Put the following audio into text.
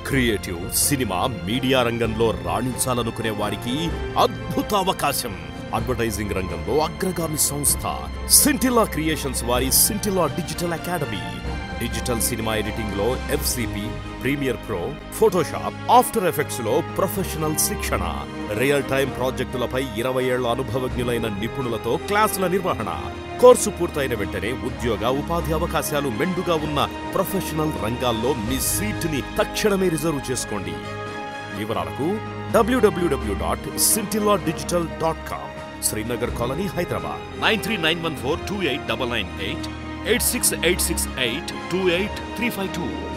Creative cinema media రంగంలో రాణించాలనుకునే వారికి అద్భుత అవకాశం. అడ్వర్టైజింగ్ రంగంలో అగ్రగామి సంస్థ Scintilla క్రియేషన్స్ వారి Scintilla digital academy. Digital cinema editing లో FCP, premiere pro, photoshop, after effects లో ప్రొఫెషనల్ శిక్షణ, రియల్ టైం ప్రాజెక్టులపై 20 ఏళ్ల అనుభవజ్ఞులైన నిపుణులతో క్లాసుల నిర్వహణ. కోర్సు పూర్తయిన వెంటనే ఉద్యోగ ఉపాధి అవకాశాలు మెండుగా ఉన్న ప్రొఫెషనల్ రంగాల్లో మీ సీటుని తక్షణమే రిజర్వ్ చేసుకోండి. వివరాలకు www.scintilladigital.com, శ్రీనగర్ కాలనీ, హైదరాబాద్. 9391428998 86868 28352.